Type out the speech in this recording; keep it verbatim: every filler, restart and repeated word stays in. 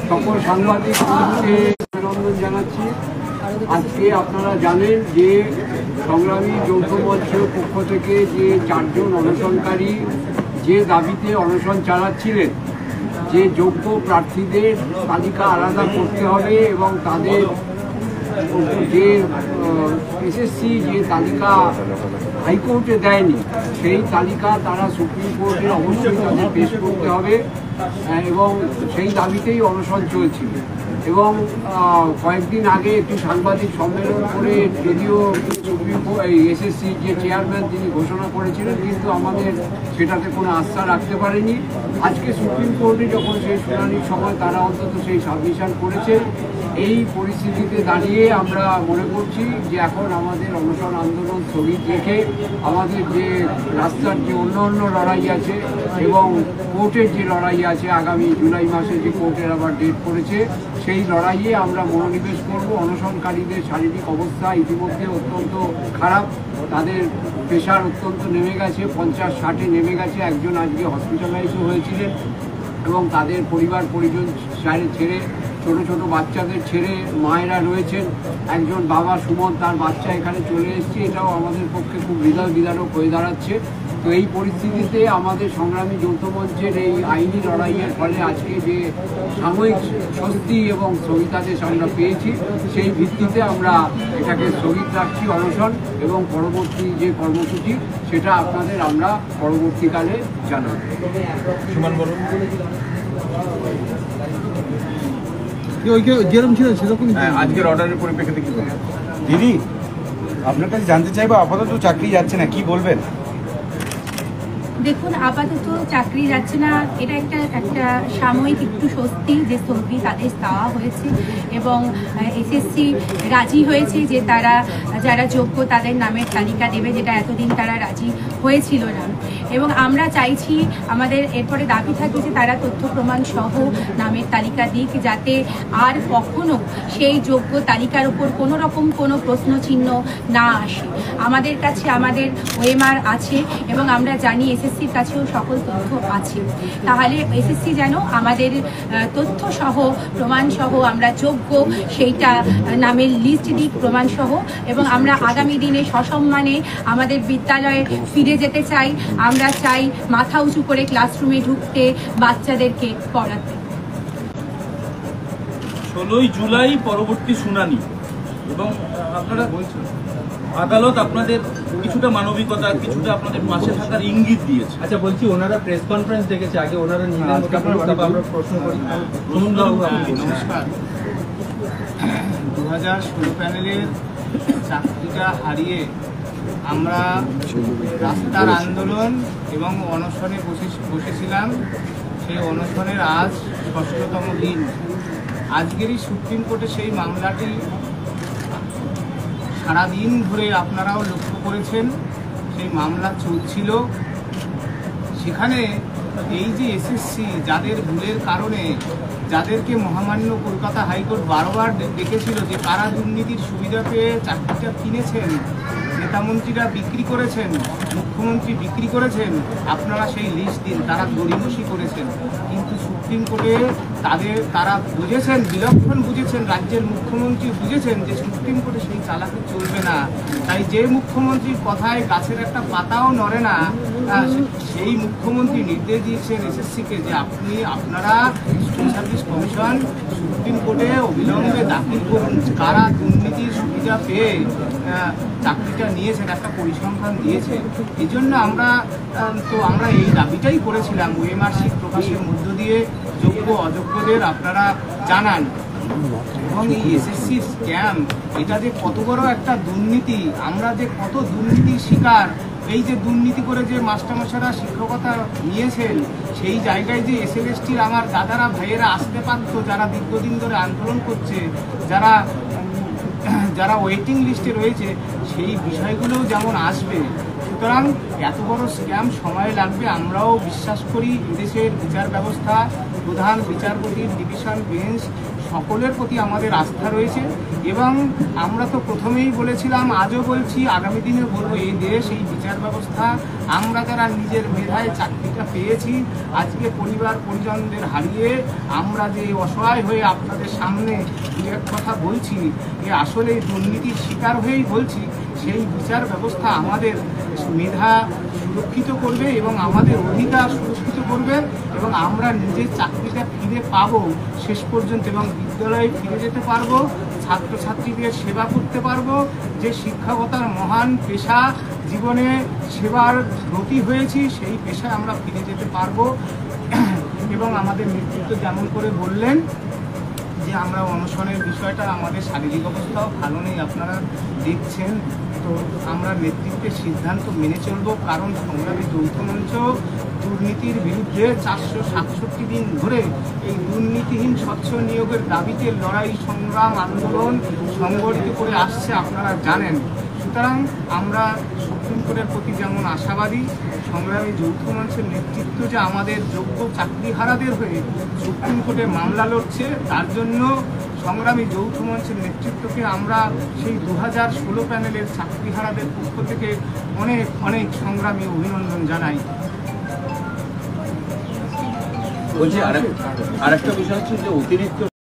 সকল সাংবাদিক অভিনন্দন জানাচ্ছি। আজকে আপনারা জানেন যে সংগ্রামী যৌথ মঞ্চের পক্ষ থেকে যে চারজন অনশনকারী যে দাবিতে অনশন চালাচ্ছিলেন, যে যোগ্য প্রার্থীদের তালিকা আলাদা করতে হবে এবং তাদের যে এসএসসি যে তালিকা হাইকোর্টে দেয়নি সেই তালিকা তারা সুপ্রিম কোর্টে অবশ্যই তাদের পেশ করতে হবে এবং সেই দাবিতেই অনশন চলছিল। এবং কয়েকদিন আগে একটি সাংবাদিক সম্মেলন করে যদিও সুপ্রিম কোর্ট এই এসএসসি যে চেয়ারম্যান তিনি ঘোষণা করেছিলেন, কিন্তু আমাদের সেটাতে কোনো আস্থা রাখতে পারেনি। আজকে সুপ্রিম কোর্টে যখন সেই শুনানির সময় তারা অন্তত সেই সাবমিশন করেছে, এই পরিস্থিতিতে দাঁড়িয়ে আমরা মনে করছি যে এখন আমাদের অনশন আন্দোলন স্থগিত রেখে আমাদের যে রাস্তার যে অন্য অন্য লড়াই আছে এবং কোর্টের যে লড়াই আছে, আগামী জুলাই মাসে যে কোর্টের আবার ডেট করেছে, সেই লড়াইয়ে আমরা মনোনিবেশ করব। অনশনকারীদের শারীরিক অবস্থা ইতিমধ্যে অত্যন্ত খারাপ, তাদের প্রেশার অত্যন্ত নেমে গেছে, পঞ্চাশ ষাটে নেমে গেছে। একজন আজকে হসপিটালাইজও হয়েছিলেন এবং তাদের পরিবার পরিজন ছেড়ে ছোট ছোট বাচ্চাদের ছেড়ে মায়েরা রয়েছেন। একজন বাবা সুমন, তার বাচ্চা এখানে চলে এসেছে, এটাও আমাদের পক্ষে খুব হৃদয় বিদারক হয়ে দাঁড়াচ্ছে। তো এই পরিস্থিতিতে আমাদের সংগ্রামী যৌথ মঞ্চের এই আইনি লড়াইয়ের ফলে আজকে যে সাময়িক স্বস্তি এবং স্থগিতাদেশ আমরা পেয়েছি, সেই ভিত্তিতে আমরা এটাকে স্থগিত রাখছি অনশন, এবং পরবর্তী যে কর্মসূচি সেটা আপনাদের আমরা পরবর্তীকালে জানাব। যেরকম ছিল সেরকম আজকের অর্ডারের পরিপ্রেক্ষিতে কি বলবেন? দিদি, আপনার কাছে জানতে চাইবো, আপাতত চাকরি যাচ্ছে না, কি বলবেন? দেখুন, আপাতত চাকরি যাচ্ছে না, এটা একটা একটা সাময়িক একটু স্বস্তি যে স্থগিত আদেশ দেওয়া হয়েছে এবং এসএসসি রাজি হয়েছে যে তারা যারা যোগ্য তাদের নামের তালিকা দেবে, যেটা এতদিন তারা রাজি হয়েছিল না। এবং আমরা চাইছি, আমাদের এরপরে দাবি থাকবে যে তারা তথ্য প্রমাণ সহ নামের তালিকা দিক, যাতে আর কখনো সেই যোগ্য তালিকার উপর কোনো রকম কোনো প্রশ্নচিহ্ন না আসে। আমাদের কাছে আমাদের ওএমআর আছে এবং আমরা জানি এসএসসির কাছেও সকল তথ্য আছে। তাহলে এসএসসি যেন আমাদের তথ্য সহ প্রমাণ সহ আমরা যোগ্য সেইটা নামের লিস্ট দিক প্রমাণ সহ, এবং আমরা আগামী দিনে সসম্মানে আমাদের বিদ্যালয়ে ফিরে যেতে চাই। আমরা চাই মাথা উঁচু করে ক্লাসরুমে ঢুকতে, বাচ্চাদেরকে পড়াতে। ষোলোই জুলাই পরবর্তী শুনানি, এবং আপনারা বলছেন আদালত আপনাদের কিছুটা মানবিকতা, কিছুটা আপনাদের পাশে থাকার ইঙ্গিত দিয়েছে। আচ্ছা, বলছি ওনারা প্রেস কনফারেন্স ডেকেছে, আগে ওনারা নিলেন, আমরা প্রশ্ন করি। নমস্কার। দু হাজার ষোলো প্যানেলের চাকরিটা হারিয়ে আমরা রাস্তার আন্দোলন এবং অনশনে বসে বসেছিলাম। সেই অনশনের আজ ষষ্ঠতম দিন। আজকেরই সুপ্রিম কোর্টে সেই মামলাটি সারাদিন ধরে আপনারাও লক্ষ্য করেছেন, সেই মামলা চলছিল। সেখানে এই যে এসএসসি যাদের ভুলের কারণে, যাদেরকে মহামান্য কলকাতা হাইকোর্ট বারবার ডেকেছিল যে কারা দুর্নীতির সুবিধা পেয়ে চাকরিটা কিনেছেন, নেতামন্ত্রীরা বিক্রি করেছেন, মুখ্যমন্ত্রী বিক্রি করেছেন, আপনারা সেই লিস্ট দিন, তারা গড়িমসি করেছেন। কিন্তু সুপ্রিম কোর্টে তাদের তারা বুঝেছেন, বিলক্ষণ বুঝেছেন, রাজ্যের মুখ্যমন্ত্রী বুঝেছেন যে সুপ্রিম কোর্টে সেই চালাকি চলবে না। তাই যে মুখ্যমন্ত্রীর কথায় গাছের একটা পাতাও নড়ে না, সেই মুখ্যমন্ত্রী নির্দেশ দিয়েছেন এসএসসিকে যে আপনি আপনারা স্কুল সার্ভিস কমিশন সুপ্রিম কোর্টে অবিলম্বে দাখিল করুন, কারা দুর্নীতির সুবিধা পেয়ে চাকরিটা নিয়েছেন, একটা পরিসংখ্যান দিয়েছে। এই জন্য আমরা তো আমরা এই দাবিটাই করেছিলাম, ওএমআর শিট প্রকাশের মধ্য দিয়ে যোগ্য অযোগ্যদের আপনারা জানান। এবং এই এসএসসি স্ক্যাম, এটা যে কত বড় একটা দুর্নীতি, আমরা যে কত দুর্নীতির শিকার। এই যে দুর্নীতি করে যে মাস্টারমশাইরা শিক্ষকতা নিয়েছেন, সেই জায়গায় যে এসএলএসটির আমার দাদারা ভাইয়েরা আসতে পারত, যারা দীর্ঘদিন ধরে আন্দোলন করছে, যারা যারা ওয়েটিং লিস্টে রয়েছে, সেই বিষয়গুলোও যেমন আসবে, সুতরাং এত বড় স্ক্যাম সময় লাগবে আমরাও বিশ্বাস করি। এদেশের বিচার ব্যবস্থা, প্রধান বিচারপতির ডিভিশন বেঞ্চ সকলের প্রতি আমাদের আস্থা রয়েছে এবং আমরা তো প্রথমেই বলেছিলাম, আজও বলছি, আগামী দিনে বলবো, এই দেশ, এই বিচার ব্যবস্থা, আমরা যারা নিজের মেধায় চাকরিটা পেয়েছি, আজকে পরিবার পরিজনদের হারিয়ে আমরা যে অসহায় হয়ে আপনাদের সামনে দু এক কথা বলছি, এ আসলে দুর্নীতির শিকার হয়েই বলছি। সেই বিচার ব্যবস্থা আমাদের মেধা সুরক্ষিত করবে এবং আমাদের অধিকার সুরক্ষিত করবে এবং আমরা নিজের চাকরিটা ফিরে পাবো শেষ পর্যন্ত এবং বিদ্যালয়ে ফিরে যেতে পারবো, ছাত্রছাত্রীদের সেবা করতে পারবো। যে শিক্ষকতার মহান পেশা, জীবনে সেবার ব্রতী হয়েছি, সেই পেশায় আমরা ফিরে যেতে পারবো। এবং আমাদের নেতৃত্ব যেমন করে বললেন যে আমরা অনশনের বিষয়টা, আমাদের শারীরিক অবস্থাও ভালো নেই, আপনারা দেখছেন, তো আমরা নেতৃত্বের সিদ্ধান্ত মেনে চলবো। কারণ সংগ্রামী যৌথ মঞ্চ দুর্নীতির বিরুদ্ধে চারশো সাতষট্টি দিন ধরে এই দুর্নীতিহীন স্বচ্ছ নিয়োগের দাবিতে লড়াই, সংগ্রাম, আন্দোলন সংগঠিত করে আসছে, আপনারা জানেন। সুতরাং আমরা সুপ্রিম কোর্টের প্রতি যেমন আশাবাদী, সংগ্রামী যৌথ মঞ্চের নেতৃত্ব যে আমাদের যোগ্য চাকরিহারাদের হয়ে সুপ্রিম কোর্টে মামলা লড়ছে, তার জন্য সংগ্রামী যৌথ মঞ্চের নেতৃত্বকে আমরা সেই দু হাজার ষোলো প্যানেলের চাকরিহারাদের পক্ষ থেকে অনেক অনেক সংগ্রামী অভিনন্দন জানাই। বলছি আর একটা বিষয় হচ্ছে যে অতিরিক্ত